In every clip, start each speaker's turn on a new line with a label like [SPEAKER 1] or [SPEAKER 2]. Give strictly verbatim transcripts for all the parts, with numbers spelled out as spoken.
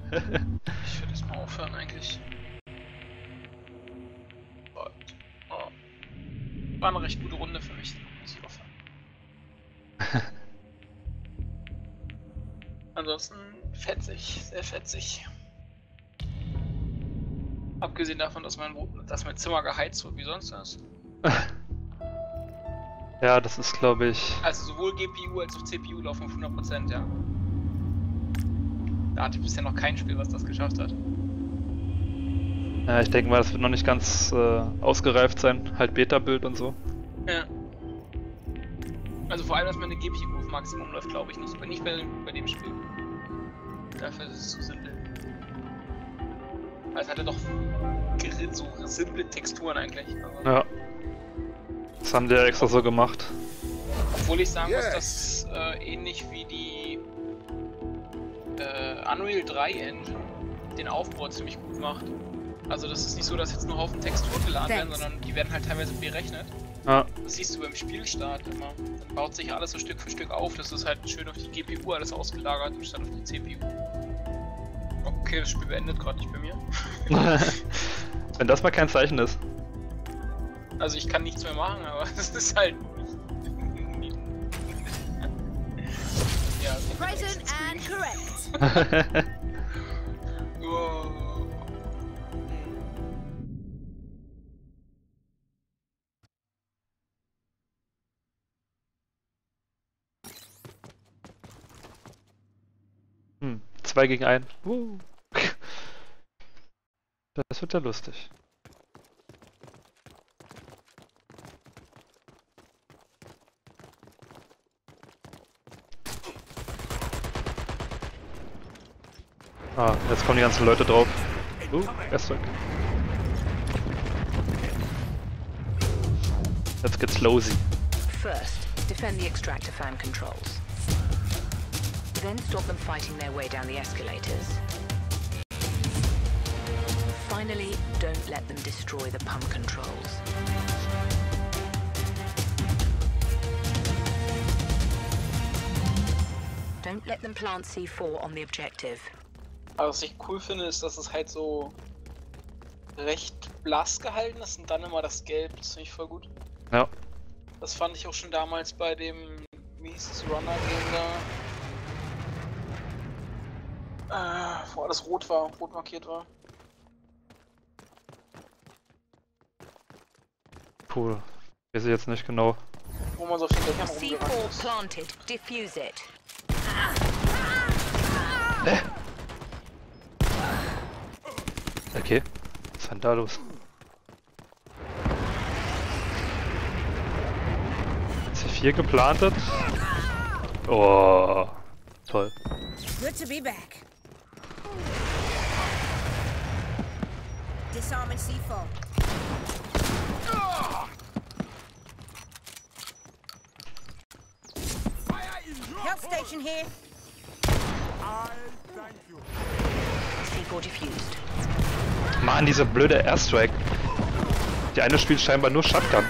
[SPEAKER 1] Ich würde jetzt mal aufhören eigentlich. Oh. War eine recht gute Runde für mich, muss ich aufhören. Ansonsten fetzig, sehr fetzig. Abgesehen davon, dass mein, dass mein Zimmer geheizt wird wie sonst was.
[SPEAKER 2] Ja, das ist, glaube ich...
[SPEAKER 1] Also sowohl G P U als auch C P U laufen auf hundert Prozent, ja. Da hatte ich bisher noch kein Spiel, was das geschafft hat.
[SPEAKER 2] Ja, ich denke mal, das wird noch nicht ganz äh, ausgereift sein. Halt Beta-Bild und so.
[SPEAKER 1] Ja. Also vor allem, dass meine G P U auf Maximum läuft, glaube ich nicht. Aber nicht bei, bei dem Spiel. Dafür ist es zu simpel. Also es hatte doch so simple Texturen eigentlich. Also
[SPEAKER 2] ja. Das haben die ja extra so gemacht.
[SPEAKER 1] Obwohl ich sagen muss, dass äh, ähnlich wie die äh, Unreal drei Engine den Aufbau ziemlich gut macht. Also das ist nicht so, dass jetzt nur Haufen Texturen geladen werden, sondern die werden halt teilweise berechnet.
[SPEAKER 2] Ja.
[SPEAKER 1] Das siehst du beim Spielstart immer. Dann baut sich alles so Stück für Stück auf. Das ist halt schön auf die G P U alles ausgelagert anstatt auf die C P U. Okay, das Spiel beendet gerade nicht bei mir.
[SPEAKER 2] Wenn das mal kein Zeichen ist.
[SPEAKER 1] Also ich kann nichts mehr machen, aber es ist halt... ja,
[SPEAKER 3] present and correct.
[SPEAKER 1] oh.
[SPEAKER 2] Hm, zwei gegen einen. Uh. Das wird ja lustig. Ah, jetzt kommen die ganzen Leute drauf. Uh, erst weg. Jetzt geht's losy.
[SPEAKER 4] First, defend the extractor fan controls. Then stop them fighting their way down the escalators. Finally, don't let them destroy the pump controls. Don't let them plant C four on the objective.
[SPEAKER 1] Aber was ich cool finde, ist, dass es halt so recht blass gehalten ist und dann immer das Gelb. Das finde ich voll gut.
[SPEAKER 2] Ja.
[SPEAKER 1] Das fand ich auch schon damals bei dem Mises Runner Game da. Äh, wo alles rot war, rot markiert war.
[SPEAKER 2] Cool. Weiß ich jetzt nicht genau.
[SPEAKER 1] Wo man so auf den Dächern
[SPEAKER 4] C
[SPEAKER 1] rumgerannt
[SPEAKER 4] four
[SPEAKER 1] ist.
[SPEAKER 4] planted. Defuse it.
[SPEAKER 2] Äh. Okay. Was ist denn da los? C vier geplantet? Oh. Toll.
[SPEAKER 3] Good to be back. Disarming C four. Health station here.
[SPEAKER 4] C four diffused.
[SPEAKER 2] Mann, diese blöde Airstrike. Die eine spielt scheinbar nur Shotgun.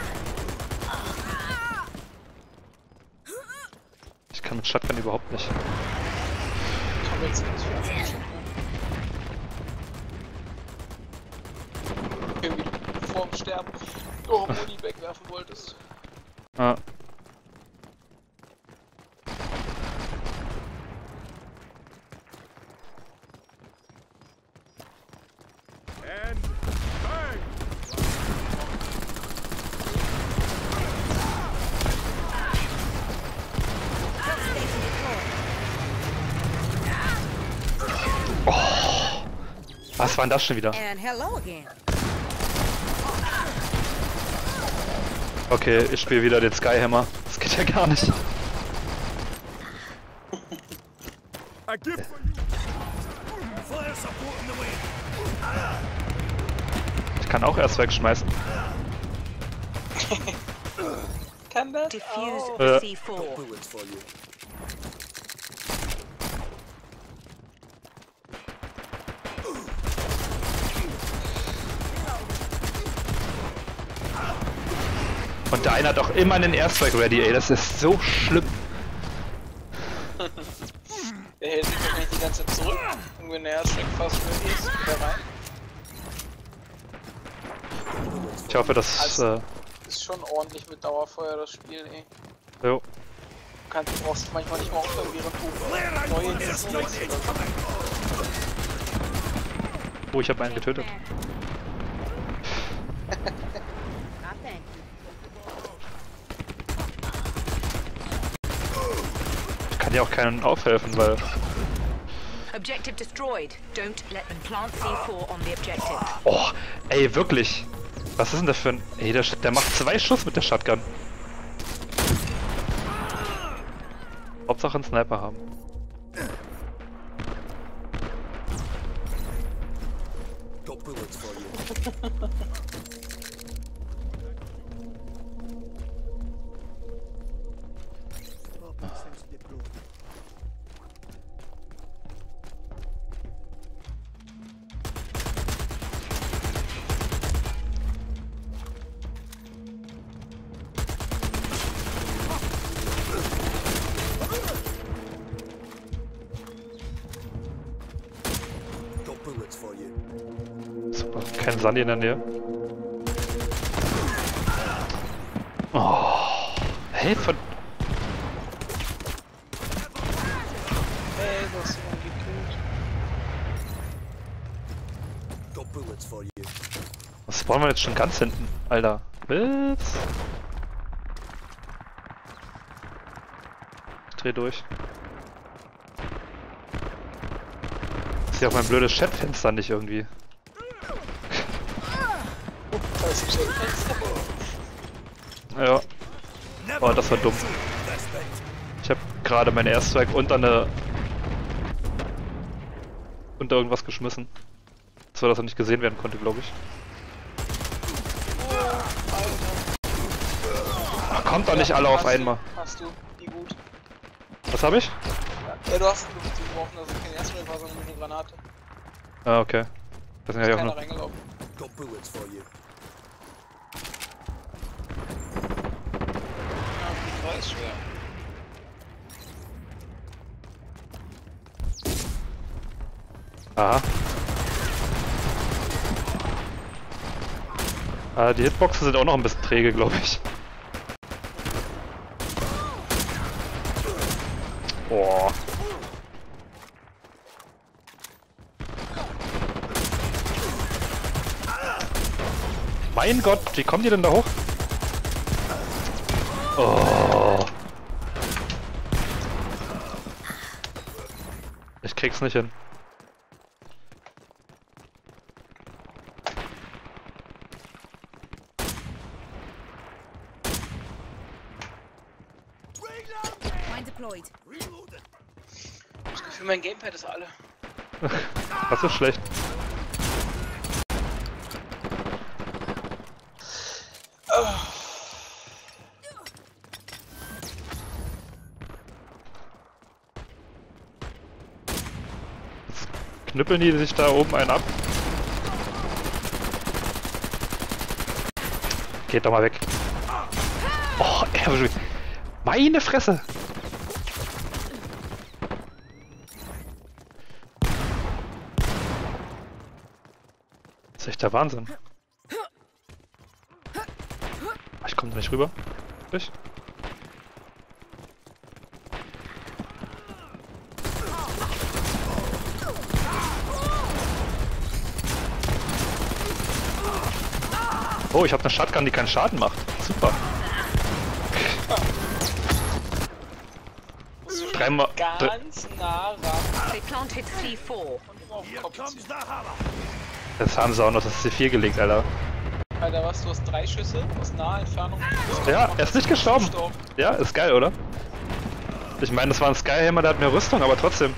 [SPEAKER 2] Ich kann mit Shotgun überhaupt nicht.
[SPEAKER 1] Komm jetzt nicht für irgendwie vorm Sterben oh, Muni wegwerfen wolltest.
[SPEAKER 2] Ah. Was war denn das schon wieder?
[SPEAKER 3] And hello again.
[SPEAKER 2] Okay, ich spiele wieder den Skyhammer. Das geht ja gar nicht. Ich kann auch erst wegschmeißen.
[SPEAKER 1] Kann das?
[SPEAKER 4] Defuse
[SPEAKER 1] Oh.
[SPEAKER 4] the
[SPEAKER 2] Äh.
[SPEAKER 4] C four.
[SPEAKER 2] Und der eine hat auch immer einen Airstrike ready, ey. Das ist so schlimm.
[SPEAKER 1] Der hält sich wahrscheinlich die ganze Zeit zurück und genervt. Airstrike fast ready ist, wieder rein.
[SPEAKER 2] Ich hoffe, dass...
[SPEAKER 1] Also-
[SPEAKER 2] Äh,
[SPEAKER 1] Ist schon ordentlich mit Dauerfeuer das Spiel, ey.
[SPEAKER 2] jo.
[SPEAKER 1] Du kannst, du brauchst manchmal nicht mal aufhören, während du neue Instanzen wechselst.
[SPEAKER 2] Oh, ich habe einen getötet.
[SPEAKER 3] I thank you.
[SPEAKER 2] Ich kann ja auch keinen aufhelfen, weil...
[SPEAKER 4] Objective destroyed. Don't let them plant C four on the objective.
[SPEAKER 2] Oh, ey, wirklich. Was ist denn das für ein... Ey, der, der macht zwei Schuss mit der Shotgun. Hauptsache einen Sniper haben.
[SPEAKER 5] Got bullets for you. Got bullets for you.
[SPEAKER 2] Super. Kein Sandy in der Nähe. Oh. Hey, von...
[SPEAKER 1] Hey, du hast jemanden gekillt.
[SPEAKER 5] Got bullets for you.
[SPEAKER 2] Was spawnen wir jetzt schon ganz hinten? Alter. Witz. Ich dreh durch. Ich sehe auch mein blödes Chatfenster nicht irgendwie.
[SPEAKER 1] Da ist ein Chatfenster.
[SPEAKER 2] Ja. Oh, das war dumm. Ich habe gerade mein Airstrike unter eine... unter irgendwas geschmissen. So, dass er nicht gesehen werden konnte, glaube ich. Ach, kommt doch nicht alle auf einmal.
[SPEAKER 1] Hast du, wie gut.
[SPEAKER 2] Was habe ich?
[SPEAKER 1] Ja, du hast einen Luft geworfen, also kein Airstrike war, sondern nur eine Granate.
[SPEAKER 2] Ah, okay. Das sind
[SPEAKER 1] Ist
[SPEAKER 2] ja auch
[SPEAKER 1] keiner
[SPEAKER 2] noch...
[SPEAKER 1] reingelaufen.
[SPEAKER 5] Got bullets for you.
[SPEAKER 1] Ja, die war ist schwer.
[SPEAKER 2] Aha. Ah, die Hitboxen sind auch noch ein bisschen träge, glaube ich. Boah. Mein Gott, wie kommen die denn da hoch? Oh. Ich krieg's nicht hin.
[SPEAKER 3] Mine deployed.
[SPEAKER 1] Das Gefühl, mein Gamepad ist alle.
[SPEAKER 2] Das ist schlecht. Jetzt knüppeln die sich da oben einen ab. Geht doch mal weg. Oh, er... Meine Fresse! Das ist echt der Wahnsinn. Ich komme da nicht rüber. Ich? Oh, ich habe eine Shotgun, die keinen Schaden macht. Super. Dreimal. dr-
[SPEAKER 1] Ganz nah ran
[SPEAKER 4] They planted C four.
[SPEAKER 1] und immer auf den Kopf ziehen.
[SPEAKER 2] Jetzt haben sie auch noch das C vier gelegt, Alter.
[SPEAKER 1] Alter, was? Du hast drei Schüsse aus naher Entfernung.
[SPEAKER 2] Ja, er ist nicht gestorben.
[SPEAKER 1] Gestorben.
[SPEAKER 2] Ja, ist geil, oder? Ich meine, das war ein Skyhammer, der hat mehr Rüstung, aber trotzdem.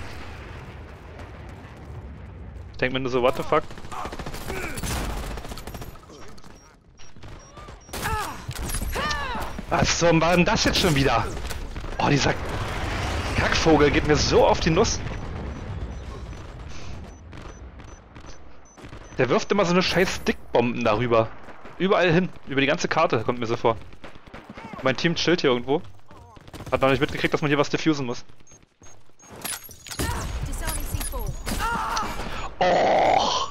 [SPEAKER 2] Ich denk mir nur so, what the fuck? Was zum war denn das jetzt schon wieder? Oh, dieser Kackvogel geht mir so auf die Nuss. Der wirft immer so eine scheiß Stickbomben darüber. Überall hin, über die ganze Karte, kommt mir so vor. Mein Team chillt hier irgendwo. Hat noch nicht mitgekriegt, dass man hier was diffusen muss.
[SPEAKER 3] Disarming C four.
[SPEAKER 2] Oh.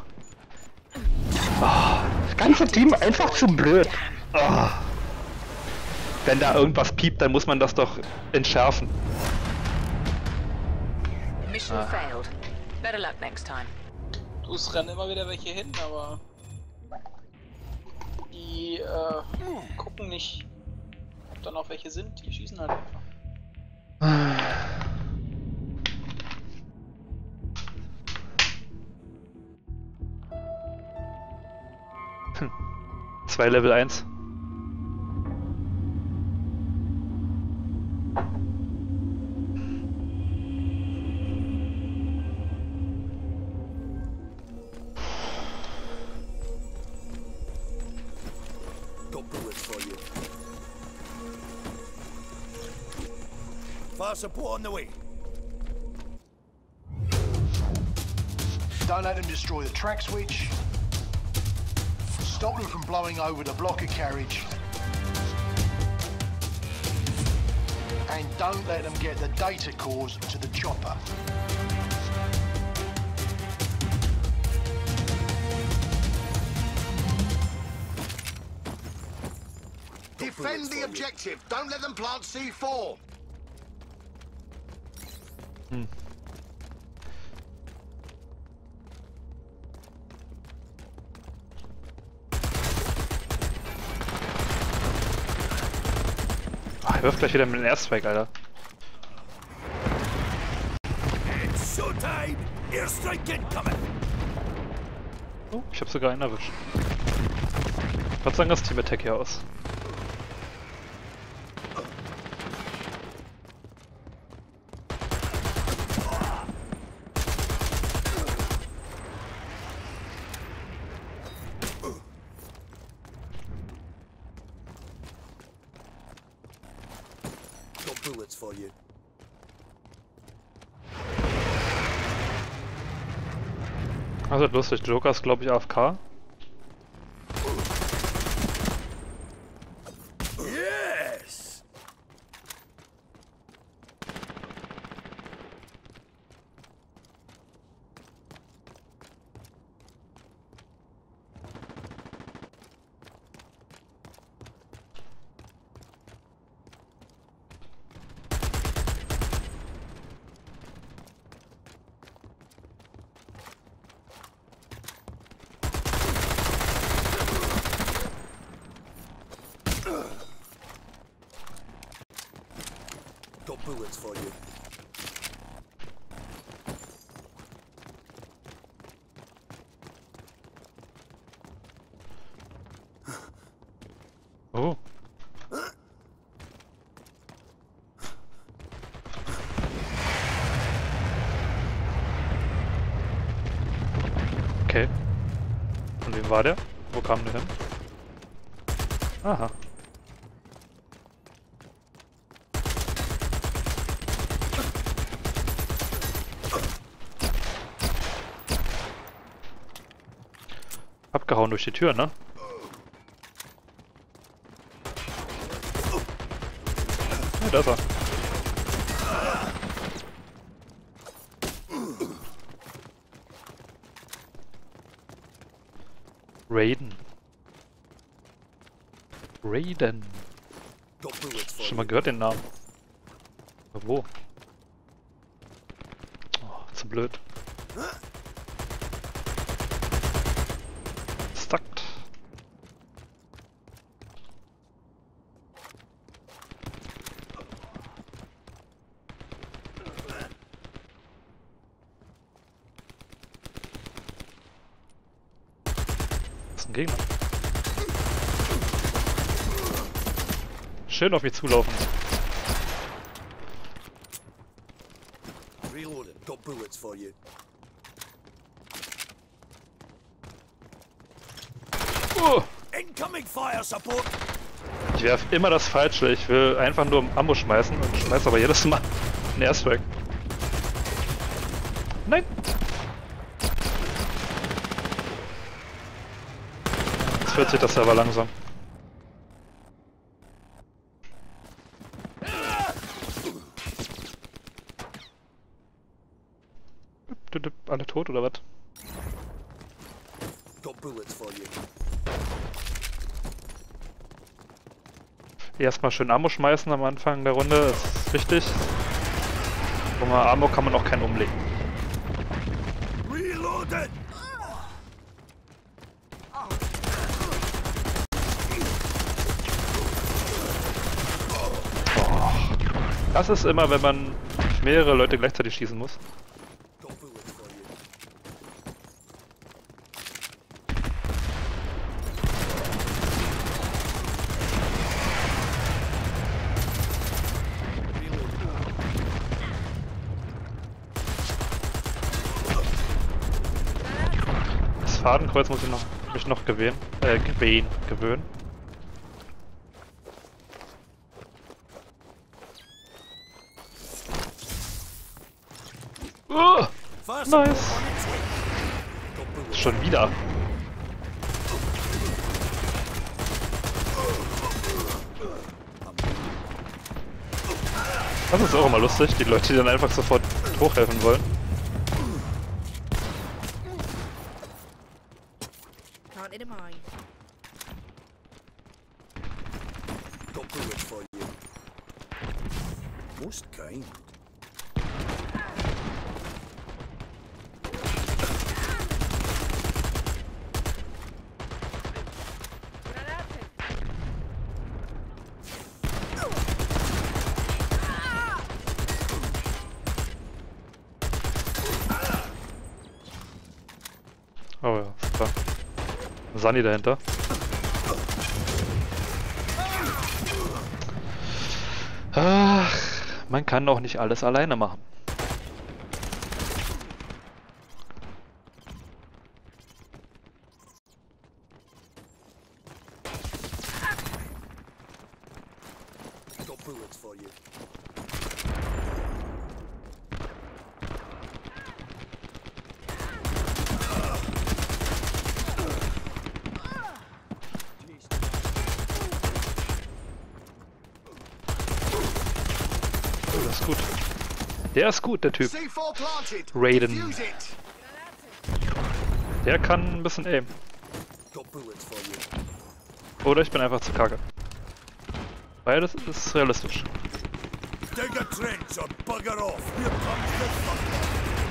[SPEAKER 2] Oh. Das ganze Team einfach zu blöd. Oh. Wenn da irgendwas piept, dann muss man das doch entschärfen.
[SPEAKER 4] Mission
[SPEAKER 2] Ah.
[SPEAKER 4] failed. Better luck next time.
[SPEAKER 1] Du, es rennen immer wieder welche hin, aber die äh, gucken nicht, ob da noch welche sind. Die schießen halt einfach.
[SPEAKER 2] Hm. Zwei Level eins.
[SPEAKER 5] Got bullets for you. Fire support on the way.
[SPEAKER 6] Don't let them destroy the track switch. Stop them from blowing over the blocker carriage. And don't let them get the data cores to the chopper. Defend the objective. Don't let them plant C four.
[SPEAKER 2] Hm. Ach, er wirft gleich wieder mit dem Airstrike, Alter.
[SPEAKER 5] It's showtime. Airstrike incoming.
[SPEAKER 2] Oh, ich hab sogar einen erwischt. Was sagen das Team Attack hier aus?
[SPEAKER 5] Got bullets for you.
[SPEAKER 2] Also lustig, Joker ist glaube ich A F K.
[SPEAKER 5] Yes. Got bullets for you.
[SPEAKER 2] Oh. Okay. Und wem war der? Wo kam der hin? Aha. Abgehauen durch die Tür, ne? Ja, da ist er. Raiden. Raiden.
[SPEAKER 5] Got bullets for
[SPEAKER 2] Schon
[SPEAKER 5] you.
[SPEAKER 2] mal gehört den Namen. Aber wo? Oh, zu blöd. Stuckt. Das ist ein Gegner. Schön auf mich zulaufen.
[SPEAKER 5] Reloading. Got bullets for you.
[SPEAKER 2] Oh,
[SPEAKER 5] Incoming fire support.
[SPEAKER 2] ich werf immer das Falsche. Ich will einfach nur Ammo schmeißen und schmeiß aber jedes Mal einen Airstrike. Nein! Jetzt fühlt sich das Server langsam. Alle tot oder was?
[SPEAKER 5] Got bullets for you.
[SPEAKER 2] Erstmal schön Ammo schmeißen am Anfang der Runde, das ist wichtig. Ohne Ammo kann man auch keinen umlegen.
[SPEAKER 5] Reloaded!
[SPEAKER 2] Boah. Das ist immer, wenn man mehrere Leute gleichzeitig schießen muss.
[SPEAKER 5] Got bullets for you.
[SPEAKER 2] Das Fadenkreuz muss ich noch, mich noch gewähnen, äh, gewähnen, gewöhnen. Oh,
[SPEAKER 5] Fire support
[SPEAKER 2] nice.
[SPEAKER 5] on its way. Got bullets.
[SPEAKER 2] Schon wieder. Das ist auch immer lustig, die Leute, die dann einfach sofort hochhelfen wollen.
[SPEAKER 3] Planted a mine.
[SPEAKER 5] Got bullets for you. Most kind.
[SPEAKER 2] Oh ja, super. Sunny dahinter. Ach, man kann auch nicht alles alleine machen.
[SPEAKER 5] Got bullets for you.
[SPEAKER 2] Oh, das ist gut. Der ist gut, der Typ.
[SPEAKER 6] C four planted.
[SPEAKER 2] Raiden.
[SPEAKER 6] Defuse it.
[SPEAKER 2] Der kann ein bisschen aim.
[SPEAKER 5] Got bullets for you.
[SPEAKER 2] Oder ich bin einfach zu kacke. Beides ist realistisch.
[SPEAKER 5] Dig a trench or bugger off. Here comes the thunder.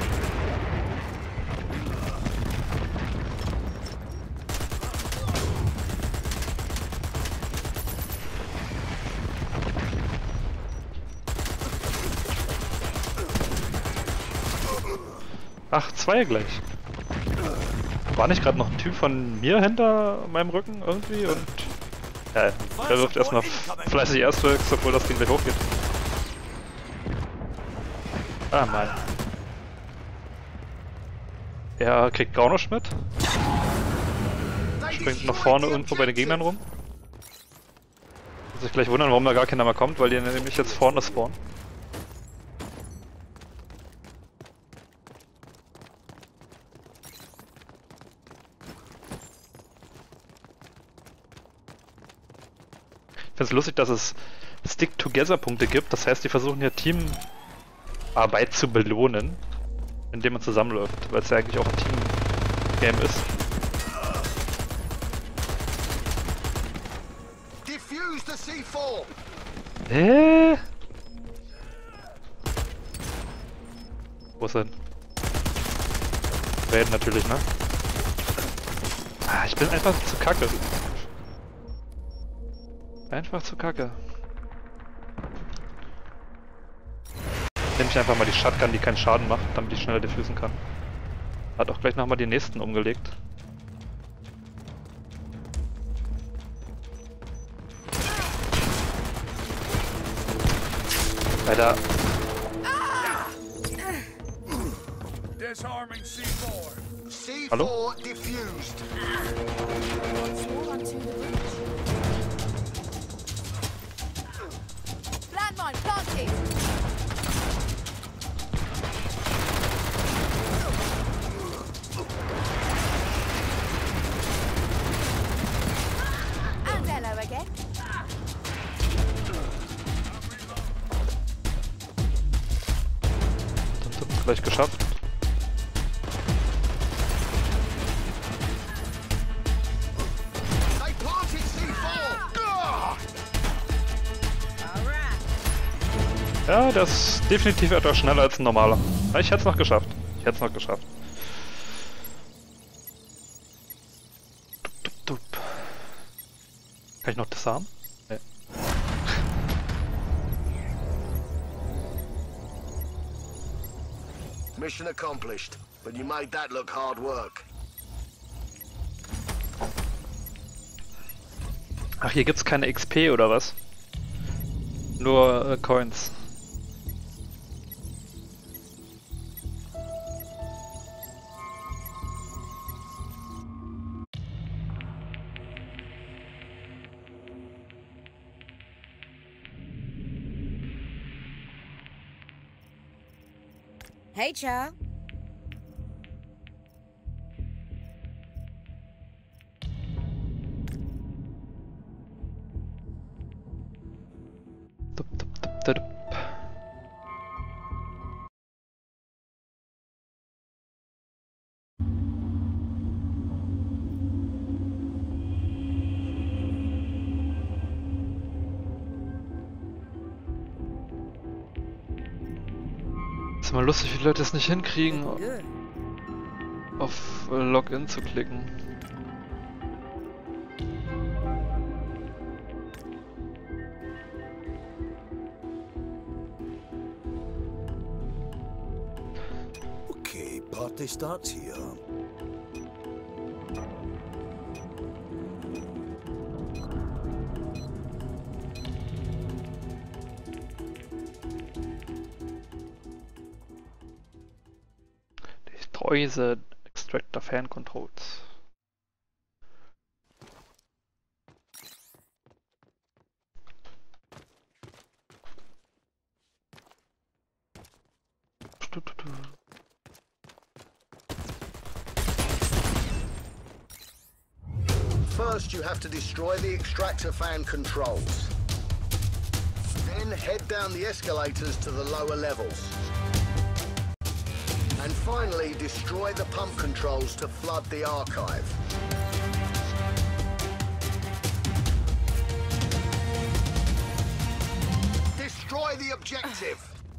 [SPEAKER 2] Ach, zwei gleich. War nicht gerade noch ein Typ von mir hinter meinem Rücken irgendwie und... Ja, der wirft erstmal fleißig Erstwürks, obwohl das Ding gleich hochgeht. Ah, Mann. Er kriegt Gaunosch mit. Springt nach vorne irgendwo bei den Gegnern rum. Muss sich gleich wundern, warum da gar keiner mehr kommt, weil die nämlich jetzt vorne spawnen. Ich finde es lustig, dass es Stick-Together-Punkte gibt. Das heißt, die versuchen hier Teamarbeit zu belohnen, indem man zusammenläuft, weil es ja eigentlich auch ein Team-Game ist.
[SPEAKER 6] Defuse the C four.
[SPEAKER 2] Hä? Wo ist er denn? Raiden natürlich, ne? Ah, ich bin einfach zu kacke. Einfach zu kacke. Nehme ich einfach mal die Shotgun, die keinen Schaden macht, damit ich schneller diffusen kann. Hat auch gleich nochmal die nächsten umgelegt. Alter.
[SPEAKER 5] Disarming C four.
[SPEAKER 6] C
[SPEAKER 2] Hallo?
[SPEAKER 6] four diffused.
[SPEAKER 3] All onto the bridge. Landmine planted. And hello again.
[SPEAKER 2] Gleich geschafft. Ja, der ist definitiv etwas schneller als ein normaler. Ich hätte es noch geschafft. Ich hätte es noch geschafft. Dup, dup, dup. Kann ich noch das haben? Nee.
[SPEAKER 6] Mission accomplished, but you made that look hard work.
[SPEAKER 2] Ach, hier gibt's keine X P oder was? Nur äh, Coins.
[SPEAKER 3] Hey, Chow.
[SPEAKER 2] Dup, dup, dup, dup, dup. Ist mal lustig, wie die Leute es nicht hinkriegen,
[SPEAKER 3] Good.
[SPEAKER 2] auf äh, Login zu klicken.
[SPEAKER 5] Okay, party starts here.
[SPEAKER 2] Destroy the extractor fan controls. Du, du, du.
[SPEAKER 6] First, you have to destroy the extractor fan controls. Then head down the escalators to the lower levels. And finally, destroy the pump controls to flood the archive. Destroy the objective!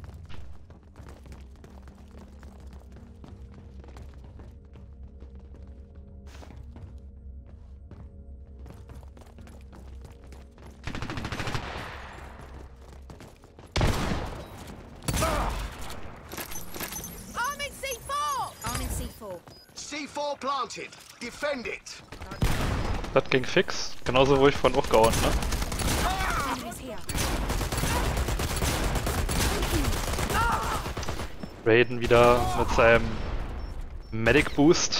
[SPEAKER 3] I'm in C four! I'm in C four.
[SPEAKER 6] C four planted. Defend it.
[SPEAKER 2] Das ging fix. Genauso wo ich vorhin auch gehauen, ne?
[SPEAKER 3] Enemies here.
[SPEAKER 2] Raiden wieder mit seinem Medic Boost.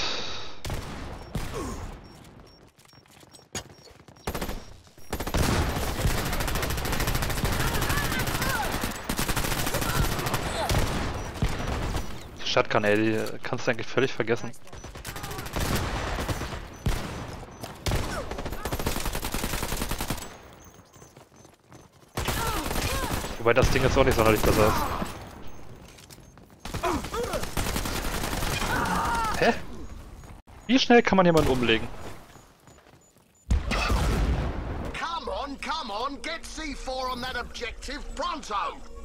[SPEAKER 2] Shotgun, ey, die kannst du eigentlich völlig vergessen. Wobei das Ding jetzt auch nicht sonderlich besser ist. Hä? Wie schnell kann man jemanden umlegen?
[SPEAKER 6] Come on, come on, get C four on that objective pronto!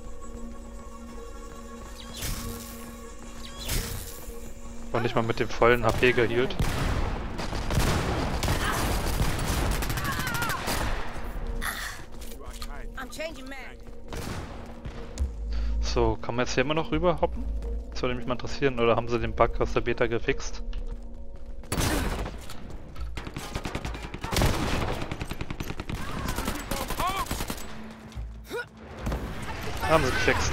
[SPEAKER 2] Und nicht mal mit dem vollen H P gehealt.
[SPEAKER 3] I'm changing mag.
[SPEAKER 2] So, kann man jetzt hier immer noch rüber hoppen? Das würde mich mal interessieren, oder haben sie den Bug aus der Beta gefixt? Haben sie gefixt.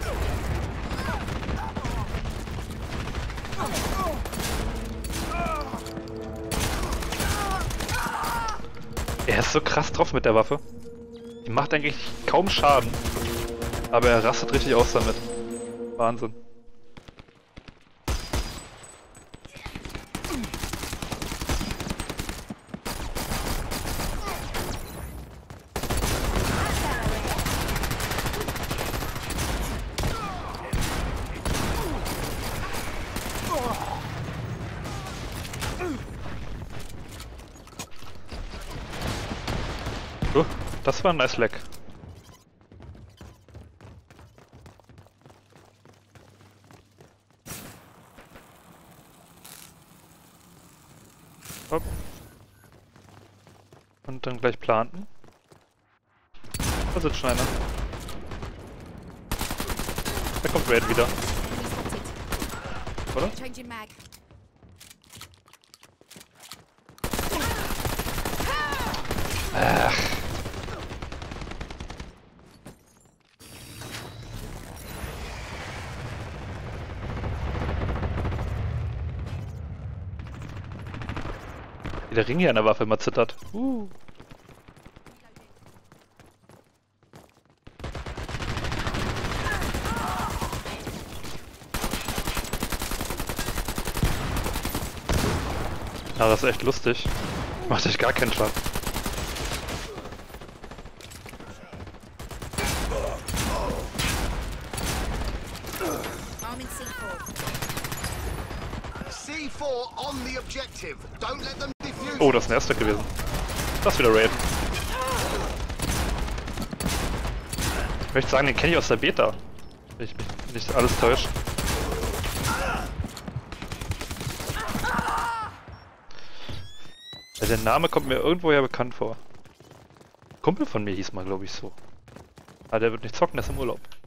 [SPEAKER 2] Er ist so krass drauf mit der Waffe. Die macht eigentlich kaum Schaden. Aber er rastet richtig aus damit. Wahnsinn. Oh, das war ein nice Leck. Hopp. Und dann gleich planten. Da sitzt schon einer. Da kommt Raid wieder. Oder?
[SPEAKER 3] Changing mag.
[SPEAKER 2] Ach. Wie der Ring hier an der Waffe immer zittert. Uh. Ja, das ist echt lustig. Macht euch gar keinen Schaden.
[SPEAKER 3] Arming C four.
[SPEAKER 6] C four on the objective. Don't let them defuse.
[SPEAKER 2] Oh, das ist ein erster gewesen. Das ist wieder Raid. Ich möchte sagen, den kenne ich aus der Beta. Wenn ich mich nicht alles täuscht. Ja, der Name kommt mir irgendwoher bekannt vor. Kumpel von mir hieß mal, glaube ich, so. Aber der wird nicht zocken, der ist im Urlaub.